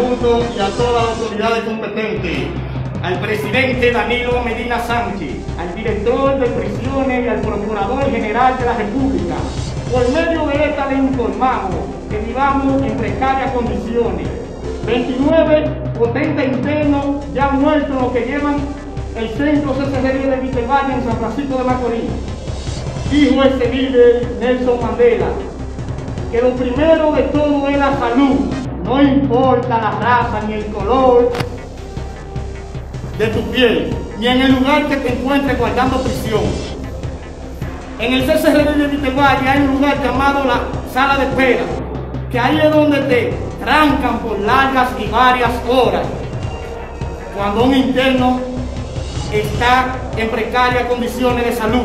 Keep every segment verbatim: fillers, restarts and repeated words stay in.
saludo y a todas las autoridades competentes, al presidente Danilo Medina Sánchez, al director de prisiones y al procurador general de la República. Por medio de esta le informamos que vivamos en precarias condiciones. veintinueve potentes internos ya muertos los que llevan el centro C C R D de Vitervalle en San Francisco de Macorís. Dijo ese líder Nelson Mandela que lo primero de todo es la salud, no importa la raza ni el color de tu piel, ni en el lugar que te encuentres guardando prisión. En el C C R D de Vitervalle hay un lugar llamado la sala de espera, que ahí es donde te trancan por largas y varias horas cuando un interno está en precarias condiciones de salud.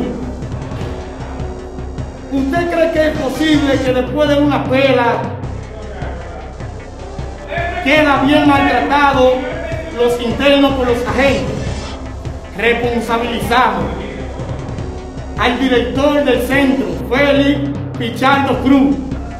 ¿Usted cree que es posible que después de una pela queda bien maltratado los internos por los agentes? Responsabilizamos al director del centro, Félix Pichardo Cruz,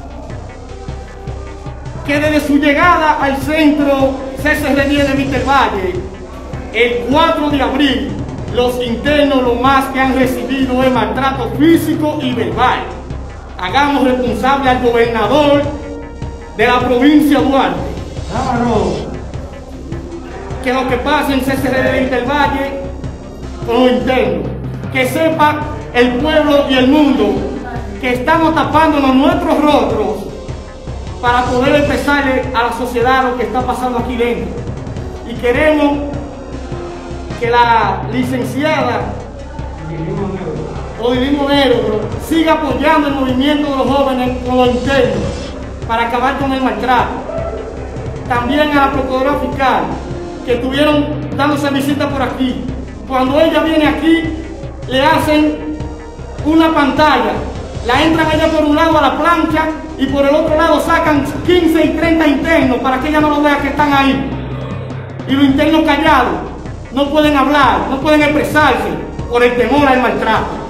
que desde su llegada al centro C C R D de Vitervalle, el cuatro de abril, los internos lo más que han recibido es maltrato físico y verbal. Hagamos responsable al gobernador de la provincia de Duarte. Que lo que pasa en C C R D de Vitervalle con los internos, que sepa el pueblo y el mundo que estamos tapándonos nuestros rostros para poder expresarle a la sociedad lo que está pasando aquí dentro. Y queremos que la licenciada Odilín Monero siga apoyando el movimiento de los jóvenes con los internos para acabar con el maltrato. También a la procuradora fiscal, que estuvieron dándose visita por aquí. Cuando ella viene aquí, le hacen una pantalla, la entran ella por un lado a la plancha y por el otro lado sacan quince y treinta internos para que ella no lo vea que están ahí. Y los internos callados, no pueden hablar, no pueden expresarse por el temor al maltrato.